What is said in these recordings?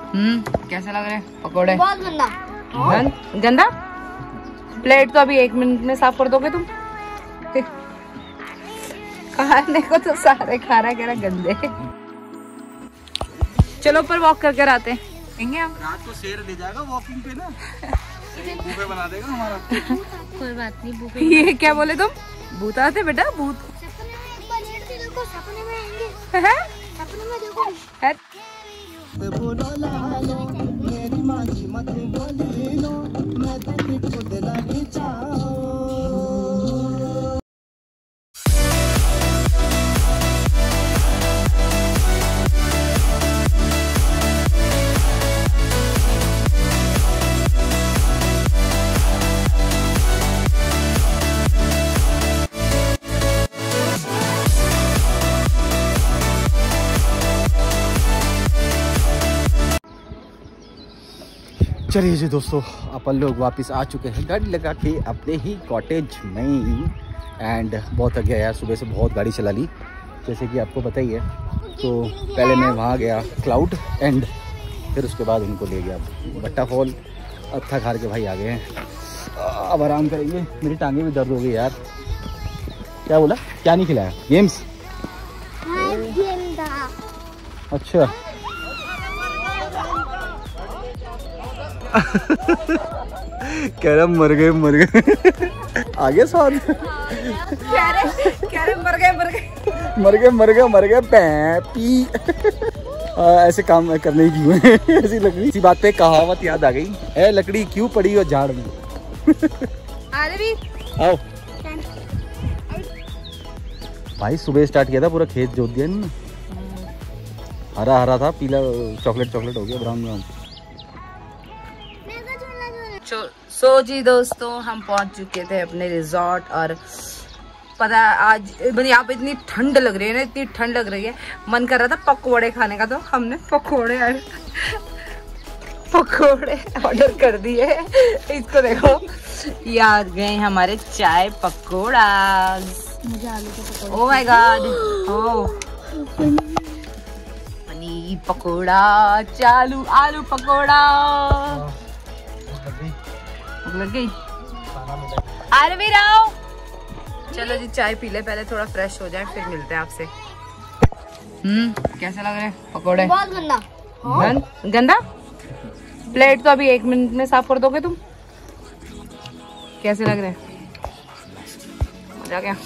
कैसे लग रहे हैं पकोड़े? बहुत गंदा। गंदा? प्लेट तो अभी 1 मिनट में साफ कर दोगे तुम? खाने को तो सारे खा रहा, कह रहा गंदे। चलो ऊपर वॉक करके आते हैं हम। रात को शेर ले जाएगा वॉकिंग पे ना, बुफे बना देगा हमारा। कोई बात नहीं, बुफे। ये क्या बोले तुम? भूत आते बेटा, भूत। सपने में आएंगे। सपने में देखो। चलिए जी दोस्तों, अपन लोग वापस आ चुके हैं गाड़ी लगा के अपने ही कॉटेज में। एंड बहुत थक गया यार, सुबह से बहुत गाड़ी चला ली, जैसे कि आपको पता ही है। तो पहले मैं वहाँ गया क्लाउड एंड, फिर उसके बाद इनको ले गया भट्टा फॉल। अब थक हार के भाई आ गए हैं, अब आराम करेंगे। मेरी टांगे भी दर्द हो गई यार। क्या बोला? क्या नहीं खिलाया? गेम्स? अच्छा। कह रहा मर गए आगे स्वाद। कह रहे मर गए पैपी। ऐसे काम करने की क्यों है? ऐसी लकड़ी, इसी बात पे कहावत याद आ गई, ए लकड़ी क्यों पड़ी हो झाड़ में। आओ भाई, सुबह स्टार्ट किया था, पूरा खेत जोत दिया इन्होंने। हरा हरा था, पीला चॉकलेट हो गया, ब्राउन। सो जी दोस्तों, हम पहुंच चुके थे अपने रिजॉर्ट। और पता आज यहाँ पे इतनी ठंड लग रही है ना, इतनी ठंड लग रही है, मन कर रहा था पकोड़े खाने का, तो हमने पकोड़े ऑर्डर कर दिए। इसको देखो, ये आ गए हमारे चाय पकोड़ा। मुझे आलू के पकोड़े। Oh my god, paneer pakora, चालू आलू पकोड़ा। लग गई। अरे भी रहो। चलो जी, चाय पी ले पहले, थोड़ा फ्रेश हो जाए, फिर मिलते हैं आपसे। कैसे लग रहे हैं पकोड़े? बहुत गंदा। गंदा? प्लेट तो अभी 1 मिनट में साफ कर दोगे तुम? कैसे लग रहे हैं? मजा क्या?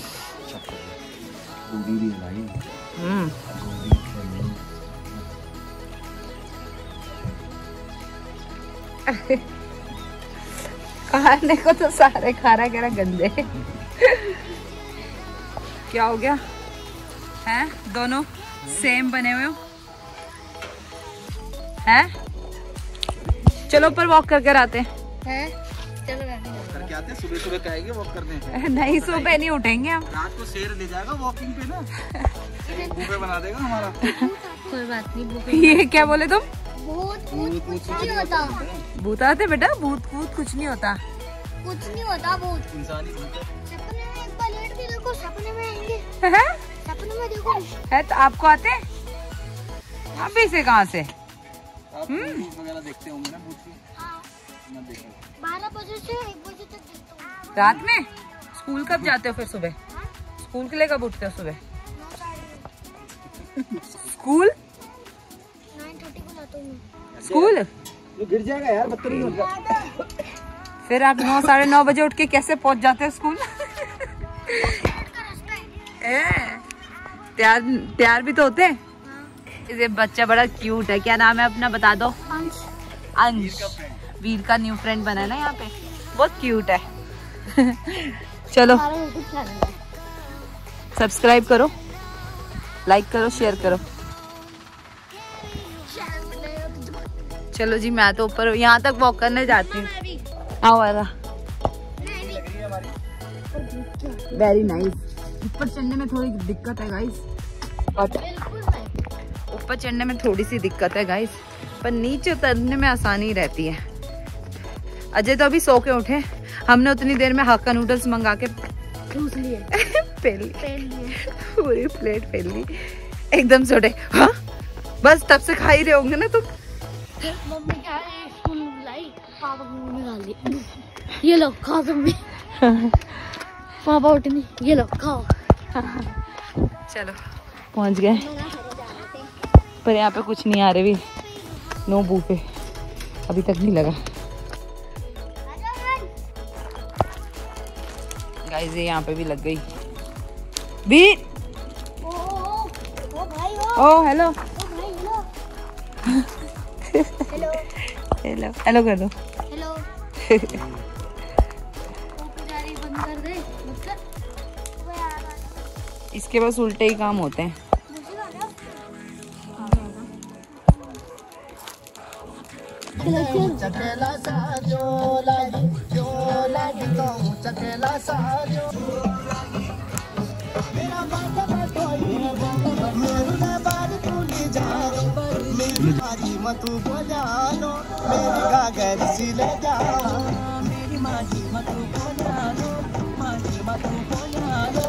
खाने को तो सारे खा रहा, कह रहा गंदे। क्या हो गया? हैं दोनों सेम बने हुए हो हैं? चलो ऊपर वॉक करके आते हैं। करके आते हैं, सुबह कहेंगे वॉक करने। नहीं, सुबह नहीं उठेंगे हम। रात को शेर ले जाएगा वॉकिंग पे ना, बुफे बना देगा हमारा। कोई बात नहीं, बुफे। ये क्या बोले तुम? भूत कुछ नहीं होता। भूत आते बेटा, भूत कुछ नहीं होता। कुछ नहीं होता, भूत इंसानी भूत है। सपने में एक बार लेट के देखो, सपने में आएंगे। सपने में देखो। है तो आपको आते? अभी से कहाँ से? आप वगैरह देखते होंगे ना भूत की? मैं देखा 12 बजे से 1 बजे तक देखता हूँ। रात में? स्कूल कब जाते हो फिर सुबह? स्कूल के लिए कब उठते हो सुबह? स्कूल 9:30 को जाता हूँ। स्कूल तो गिर जाएगा यार, बदतमीज हो गया। फिर आप 9 साढ़े 9 बजे उठ के कैसे पहुंच जाते हैं स्कूल? तैयार भी तो होते हैं। ये बच्चा बड़ा क्यूट है, क्या नाम है अपना बता दो? अंश। वीर का न्यू फ्रेंड बना है ना यहाँ पे, बहुत क्यूट है। चलो सब्सक्राइब करो, लाइक करो, शेयर करो। चलो जी, मैं तो ऊपर यहाँ तक वॉक करने जाती हूँ। आओ वाला वेरी नाइस। ऊपर चढ़ने में थोड़ी दिक्कत है गाइस, ऊपर चढ़ने में थोड़ी सी दिक्कत है गाइस, पर नीचे उतरने में आसानी रहती है। अजय तो अभी सो के उठे, हमने उतनी देर में हक्का नूडल्स मंगा के ठूस लिए। पूरी प्लेट फेल ली एकदम से उठे। हाँ बस तब से खा ही रहे होंगे ना तुम। मम्मी क्या है स्कूल लाई पापा को निकाल दी। ये लो खाओ तुम भी। पापा उठ नहीं, ये लो खाओ। चलो पहुंच गए, पर यहाँ पे कुछ नहीं आ रहे भी, नो बूफे अभी तक नहीं लगा। गाइस ये यहाँ पे भी लग गई भी। ओ भाई हेलो हेलो हेलो हेलो कर दो। हेलो बंद कर दे मतलब इसके बस उल्टे ही काम होते हैं। चकेला साजो लागी तो चकेला साजो मेरा बात बतोई मेरा बात भूली जाओ मेरी माजी मत बजानो मेरी गागर सी ले जाओ मेरी माजी मत बजानो माजी मत बजानो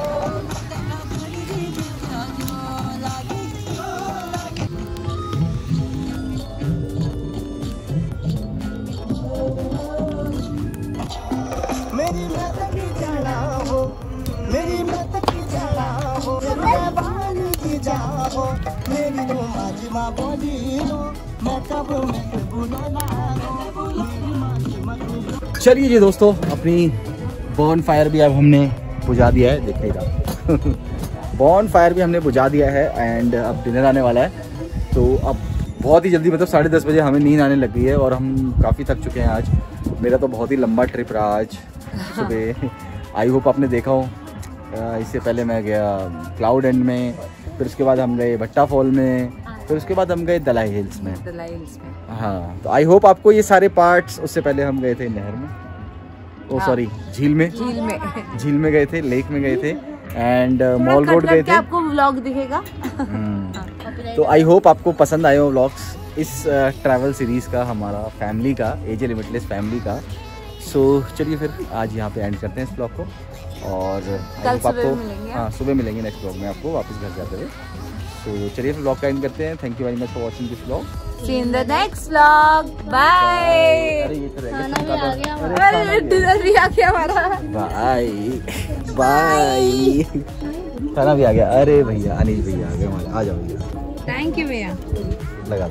मेरी मत की चढ़ाओ मेरी मत की चढ़ाओ मेरे बाल की जाओ मेरी तो माजी माँ बोली लो मैं कब मैं बुला ना मेरी माजी मत। चलिए जी दोस्तों, अपनी बॉन फायर भी अब हमने बुझा दिया है, देखिएगा। बॉन फायर भी हमने बुझा दिया है एंड अब डिनर आने वाला है। तो अब बहुत ही जल्दी, मतलब 10:30 बजे हमें नींद आने लग गई है और हम काफ़ी थक चुके हैं आज। मेरा तो बहुत ही लंबा ट्रिप रहा आज सुबह। आई होप आपने देखा हो। इससे पहले मैं गया क्लाउड एंड में, फिर उसके बाद हम गए भट्टा फॉल में, फिर उसके बाद हम गए दलाई हिल्स में। हाँ, तो आई होप आपको ये सारे पार्ट्स। उससे पहले हम गए थे नहर में, सॉरी झील में गए थे, लेक में गए थे एंड मॉल रोड गए थे। आपको व्लॉग दिखेगा। तो आई होप आपको पसंद आए हो व्लॉग्स इस ट्रैवल सीरीज़ का, हमारा फैमिली का, एजे लिमिटलेस फैमिली का। सो चलिए फिर आज यहाँ पे एंड करते हैं इस ब्लॉग को और कल सुबह आपको मिलेंगे। हाँ सुबह मिलेंगे नेक्स्ट ब्लॉग में आपको वापस घर जाते हुए। तो चलिए फिर ब्लॉग का एंड करते हैं। Thank you very much for watching this blog. See you in the next vlog. Bye. अरे ये तो रह खाना भी आ गया अरे डिनर भी आ गया हमारा। Bye bye. खाना भी आ गया। अरे भैया अनिल भैया आ गए हमारे, आ जाओ भैया। थैंक यू भैया। लगा दो,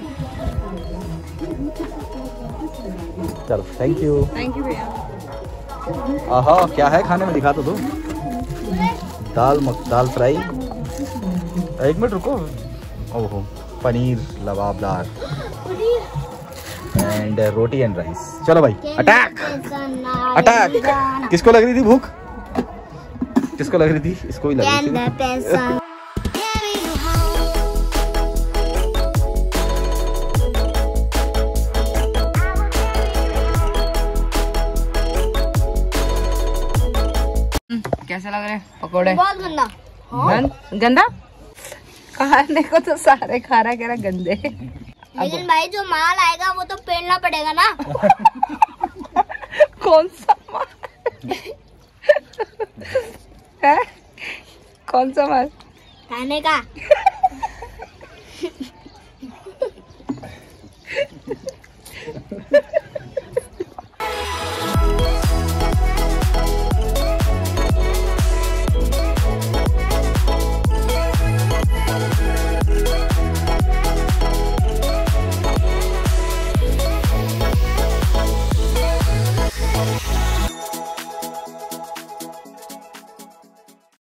चलो थैंक यू भैया। आहा क्या है खाने में, दिखा तो दो। दाल फ्राई, एक मिनट रुको। ओहो, paneer lababdar and roti and rice. चलो भाई अटैक अटैक। किसको लग रही थी भूख? किसको लग रही थी? इसको ही लग रही थी। कैसे लग रहे हैं पकोड़े? बहुत गंदा। गंदा खाने को तो सारे खा रहा, कह रहा गंदे। लेकिन भाई जो माल आएगा वो तो पेड़ना पड़ेगा ना। कौन सा माल है? कौन सा माल? खाने का।